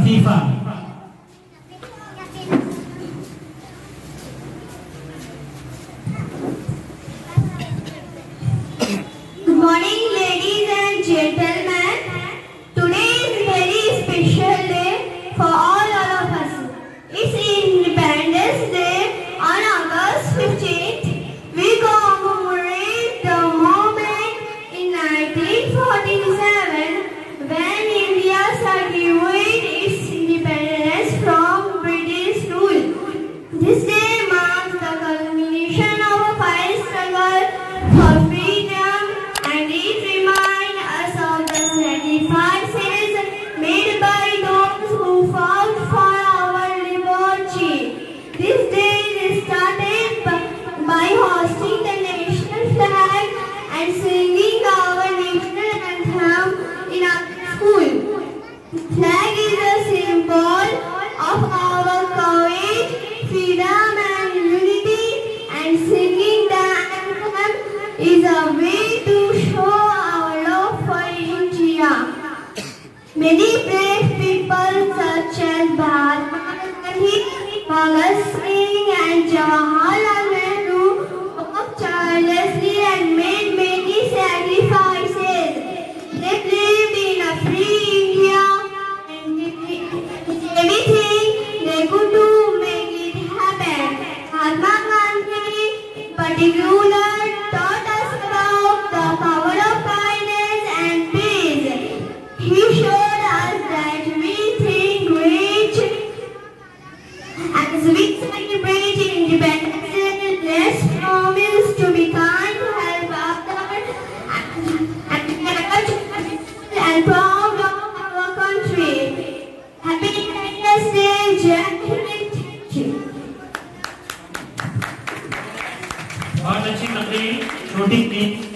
Afifa. Good morning, ladies and gentlemen. Today is a very special day for all of us. It's Independence Day on August 15th. We commemorate the moment in 1947 when India secured its independence from British rule. This day marks the culmination of a fierce struggle for freedom, and it reminds us of the sacrifices made by those who fought for our liberty. This day is started by hosting the national flag and singing our national anthem in our school. The flag is a symbol of our courage, freedom and unity, and singing the anthem is a way to show our love for India. Many brave people such as Mahatma Gandhi, Bhagat Singh and Jawaharlal Nehru worked tirelessly and made many sacrifices. They believed in a free India and did everything they could to make it happen. Mahatma Gandhi in particular taught us about the power of kindness and peace. He showed us that we think great as we celebrate independence. Let's promise to be kind, help others, and proud of our country. Happy Independence Day, Jai Hind. Thank you. बहुत अच्छी तकरीर, छोटी थी।